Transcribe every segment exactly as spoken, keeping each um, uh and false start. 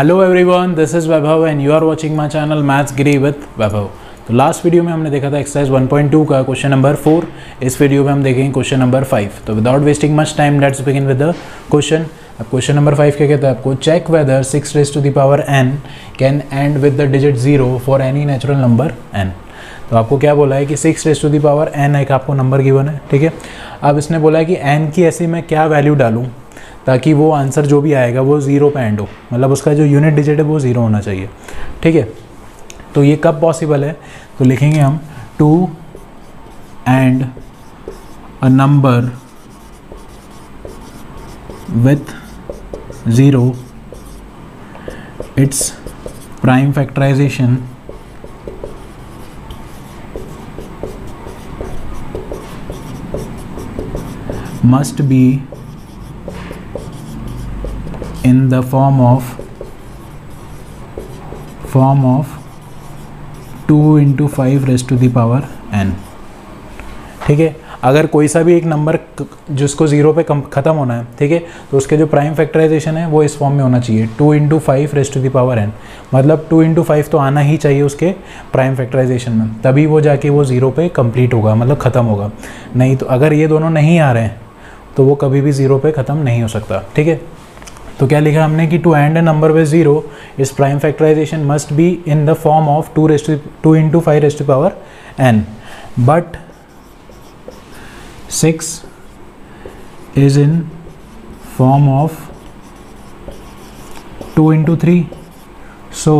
Hello everyone, this is Vaibhav and you are watching my channel maths गिरी with Vaibhav. तो last video में हमने देखा था एक्सरसाइज वन पॉइंट टू का क्वेश्चन नंबर फोर। इस वीडियो में हम देखेंगे क्वेश्चन नंबर फाइव। तो without wasting much time let's begin with the question. अब क्वेश्चन नंबर फाइव क्या कहता है आपको, check whether six raise to the power n can end with the digit zero for any natural number n. तो आपको क्या बोला है कि six raise to the power n एक आपको नंबर गिवन है, ठीक है। अब इसने बोला है कि एन की ऐसी मैं क्या वैल्यू डालूँ ताकि वो आंसर जो भी आएगा वो ज़ीरो पे एंड हो, मतलब उसका जो यूनिट डिजिट है वो ज़ीरो होना चाहिए, ठीक है। तो ये कब पॉसिबल है, तो लिखेंगे हम to end a number with zero its prime factorisation must be in the form of form of two into five raised to the power n, ठीक है। अगर कोई सा भी एक नंबर जिसको ज़ीरो पे ख़त्म होना है, ठीक है, तो उसके जो प्राइम फैक्टराइजेशन है वो इस फॉर्म में होना चाहिए, two into five raised to the power n. मतलब टू इंटू फाइव तो आना ही चाहिए उसके प्राइम फैक्टराइजेशन में, तभी वो जाके वो ज़ीरो पे कंप्लीट होगा, मतलब ख़त्म होगा। नहीं तो अगर ये दोनों नहीं आ रहे हैं तो वो कभी भी ज़ीरो पे ख़त्म नहीं हो सकता, ठीक है। तो क्या लिखा हमने कि to end a number with zero इस prime factorisation must be in the form of two raised to into five raised to power n, but six is in form of two into three, so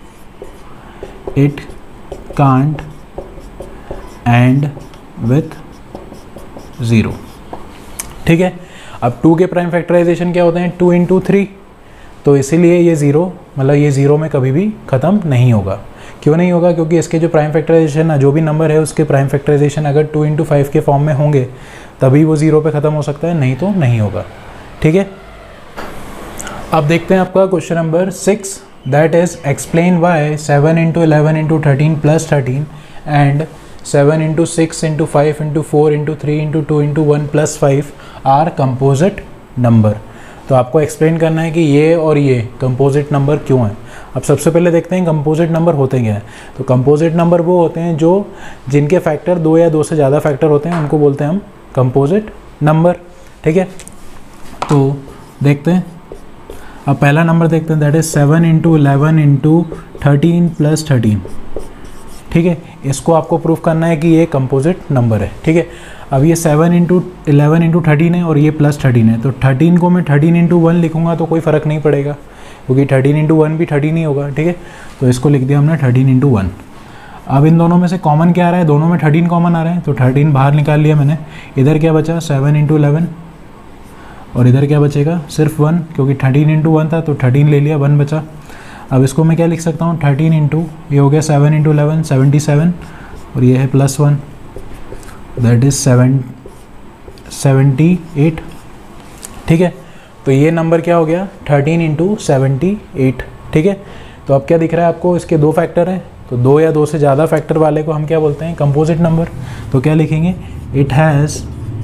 it can't end with zero, ठीक है। अब to के prime factorisation क्या होते हैं, two into three, तो इसीलिए ये ज़ीरो, मतलब ये ज़ीरो में कभी भी ख़त्म नहीं होगा। क्यों नहीं होगा, क्योंकि इसके जो प्राइम फैक्टराइजेशन जो भी नंबर है उसके प्राइम फैक्टराइजेशन अगर टू इंटू फाइव के फॉर्म में होंगे तभी वो ज़ीरो पे ख़त्म हो सकता है, नहीं तो नहीं होगा, ठीक है। अब देखते हैं आपका question number six, that is explain why seven into eleven into thirteen plus thirteen and seven into six into five into four into three into two into one plus five are composite number. तो आपको explain करना है कि ये और ये composite number क्यों है। अब सबसे पहले देखते हैं कंपोजिट नंबर होते क्या हैं। तो कंपोजिट नंबर वो होते हैं जो जिनके फैक्टर दो या दो से ज़्यादा फैक्टर होते हैं, उनको बोलते हैं हम कंपोजिट नंबर, ठीक है। तो देखते हैं, अब पहला नंबर देखते हैं, that is seven into eleven into thirteen plus thirteen, ठीक है। इसको आपको प्रूफ करना है कि ये कंपोजिट नंबर है, ठीक है। अब ये seven into eleven into thirteen है और ये प्लस थर्टीन है, तो थर्टीन को मैं थर्टीन इंटू वन लिखूँगा तो कोई फ़र्क नहीं पड़ेगा, क्योंकि थर्टीन इंटू वन भी थर्टीन ही होगा, ठीक है। तो इसको लिख दिया हमने थर्टीन इंटू वन। अब इन दोनों में से कॉमन क्या आ रहा है, दोनों में थर्टीन कॉमन आ रहे हैं, तो थर्टीन बाहर निकाल लिया मैंने। इधर क्या बचा, सेवन इंटू इलेवन, और इधर क्या बचेगा, सिर्फ वन, क्योंकि थर्टीन इंटू वन था तो थर्टीन ले लिया, वन बचा। अब इसको मैं क्या लिख सकता हूँ, थर्टीन इंटू ये हो गया seven into eleven seventy seven, और ये है plus one, that is seven seventy eight, ठीक है। तो ये नंबर क्या हो गया, थर्टीन इंटू सेवेंटी एट, ठीक है। तो अब क्या दिख रहा है आपको, इसके दो फैक्टर हैं, तो दो या दो से ज़्यादा फैक्टर वाले को हम क्या बोलते हैं, कंपोजिट नंबर। तो क्या लिखेंगे, it has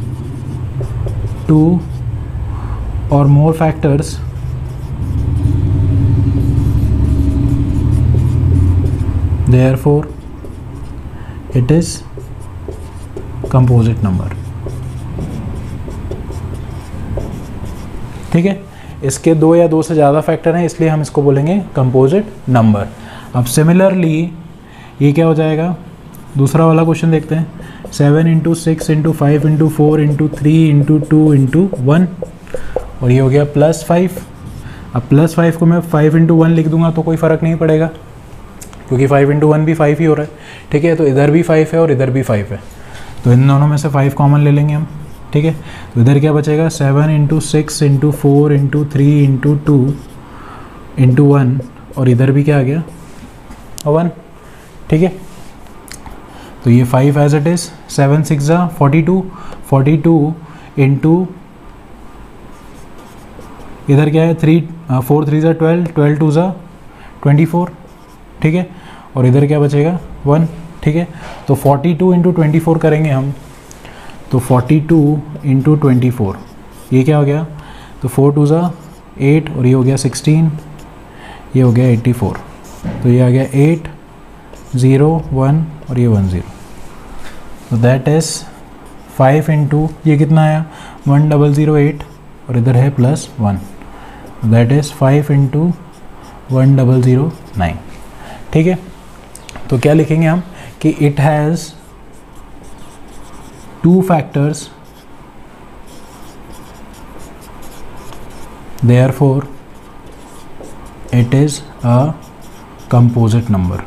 two or more factors therefore it is composite number, ठीक है। इसके दो या दो से ज़्यादा फैक्टर हैं इसलिए हम इसको बोलेंगे कंपोजिट नंबर। अब सिमिलरली ये क्या हो जाएगा, दूसरा वाला क्वेश्चन देखते हैं, seven into six into five into four into three into two into one, और ये हो गया प्लस फाइव। अब प्लस फाइव को मैं फाइव इंटू वन लिख दूंगा तो कोई फ़र्क नहीं पड़ेगा, क्योंकि फाइव इंटू वन भी फाइव ही हो रहा है, ठीक है। तो इधर भी फाइव है और इधर भी फाइव है, तो इन दोनों में से फाइव कॉमन ले लेंगे हम, ठीक है। तो इधर क्या बचेगा, seven into six into four into three into two into one, और इधर भी क्या आ गया, वन, ठीक है। तो ये five as it is, seven six ज़ा forty two, forty two into इधर क्या है, थ्री फोर थ्री ज़ा ट्वेल्व, ट्वेल्व टू ज़ा ट्वेंटी फोर, ठीक है। और इधर क्या बचेगा, वन, ठीक है। तो forty two into twenty four करेंगे हम, तो forty two into twenty four, ये क्या हो गया, तो फोर टू ज़ा एट और ये हो गया सिक्सटीन, ये हो गया एट्टी फोर, तो ये आ गया एट ज़ीरो वन और ये वन ज़ीरो, तो दैट इज़ फाइव इंटू ये कितना आया वन डबल ज़ीरो एट और इधर है plus one, that is five into one double zero nine. ठीक है, तो क्या लिखेंगे हम कि it has two factors, therefore it is a composite number।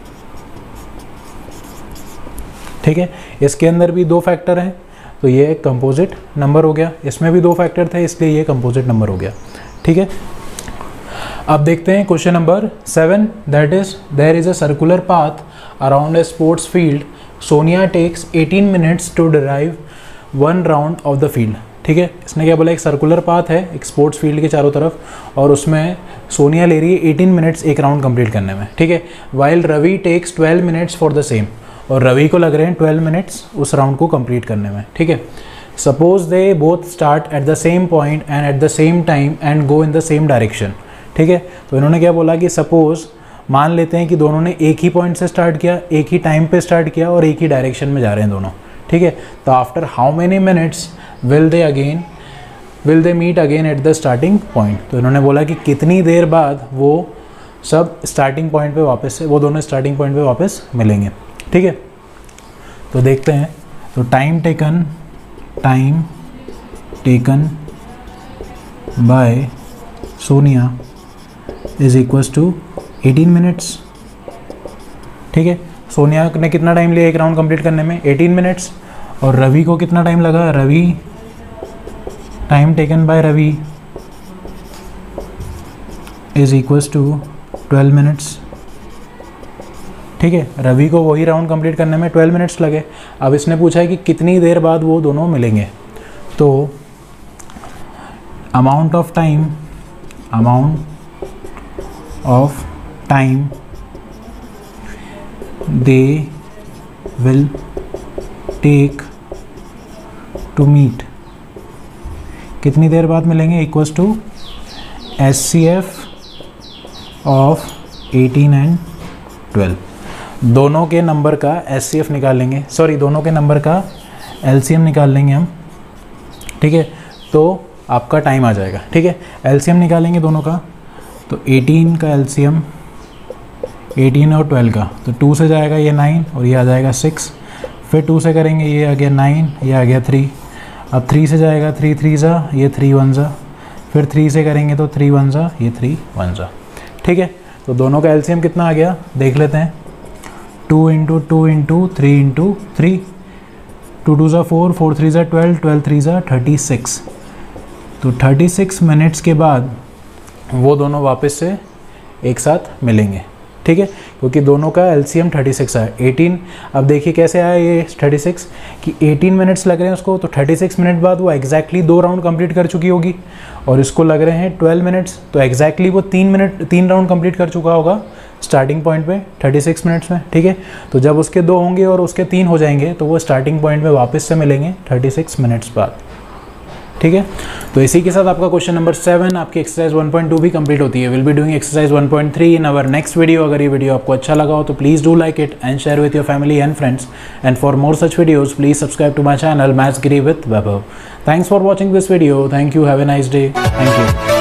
ठीक है, इसके अंदर भी दो फैक्टर हैं तो ये एक कंपोजिट नंबर हो गया, इसमें भी दो फैक्टर थे इसलिए ये कंपोजिट नंबर हो गया। ठीक है, अब देखते हैं question number seven, that is there is a circular path around a sports field, Sonia takes eighteen minutes to derive one round of the field. ठीक है, इसने क्या बोला, एक सर्कुलर पाथ है एक स्पोर्ट्स फील्ड के चारों तरफ और उसमें सोनिया ले रही है एटीन मिनट्स एक राउंड कंप्लीट करने में। ठीक है, while Ravi takes twelve minutes for the same, और रवि को लग रहे हैं ट्वेल्व मिनट्स उस राउंड को कंप्लीट करने में। ठीक है, suppose they both start at the same point and at the same time and go in the same direction. ठीक है, तो इन्होंने क्या बोला कि सपोज मान लेते हैं कि दोनों ने एक ही पॉइंट से स्टार्ट किया, एक ही टाइम पे स्टार्ट किया और एक ही डायरेक्शन में जा रहे हैं दोनों। ठीक है, तो after how many minutes will they again will they meet again at the starting point, तो इन्होंने बोला कि कितनी देर बाद वो सब स्टार्टिंग पॉइंट पे वापस से वो दोनों स्टार्टिंग पॉइंट पे वापस मिलेंगे। ठीक है, तो देखते हैं, तो time taken time taken by Sonia is equals to eighteen minutes. ठीक है, सोनिया ने कितना टाइम लिया एक राउंड कंप्लीट करने में, एटीन मिनट्स, और रवि को कितना टाइम लगा, Ravi time taken by Ravi is equals to twelve minutes. ठीक है, रवि को वही राउंड कंप्लीट करने में ट्वेल्व मिनट्स लगे। अब इसने पूछा है कि कितनी देर बाद वो दोनों मिलेंगे, तो amount of time amount of time they will take to meet, कितनी देर बाद मिलेंगे, equals to S C F of eighteen and twelve. दोनों के नंबर का एस सी एफ निकालेंगे, सॉरी दोनों के नंबर का एल सी एम निकाल लेंगे हम। ठीक है, तो आपका टाइम आ जाएगा। ठीक है, एल सी एम निकालेंगे दोनों का, तो एटीन का एल सी एम एटीन और ट्वेल्व का, तो टू से जाएगा ये नाइन और ये आ जाएगा सिक्स, फिर टू से करेंगे ये आ गया नाइन, ये आ गया थ्री, अब थ्री से जाएगा थ्री थ्री ज़ा, ये थ्री वन ज़ा, फिर थ्री से करेंगे तो थ्री वन ज़ा, ये थ्री वन ज़ा। ठीक है, तो दोनों का एलसीएम कितना आ गया देख लेते हैं, two into two into three into three, two two ज़ा फोर, फोर थ्री ज़ा ट्वेल्व, ट्वेल्व थ्री ज़ा थर्टी सिक्स। तो थर्टी सिक्स मिनट्स के बाद वो दोनों वापस से एक साथ मिलेंगे। ठीक है, क्योंकि दोनों का एलसीएम थर्टी सिक्स आया, एटीन। अब देखिए कैसे आया ये थर्टी सिक्स कि एटीन मिनट्स लग रहे हैं उसको, तो थर्टी सिक्स मिनट बाद वो एग्जैक्टली दो राउंड कंप्लीट कर चुकी होगी, और इसको लग रहे हैं ट्वेल्व मिनट्स, तो एग्जैक्टली वो तीन मिनट तीन राउंड कंप्लीट कर चुका होगा स्टार्टिंग पॉइंट पे थर्टी सिक्स मिनट्स में। ठीक है, तो जब उसके दो होंगे और उसके तीन हो जाएंगे तो वो स्टार्टिंग पॉइंट पे वापस से मिलेंगे थर्टी सिक्स मिनट्स बाद। ठीक है, तो इसी के साथ आपका क्वेश्चन नंबर सेवन आपकी एक्सरसाइज वन पॉइंट टू भी कंप्लीट होती है। Will be doing exercise one point three in our next video. अगर ये वीडियो आपको अच्छा लगा हो तो please do like it and share with your family and friends, and for more such videos please subscribe to my channel maths Giri with Vaibhav. Thanks for watching this video. Thank you, have a nice day. Thank you.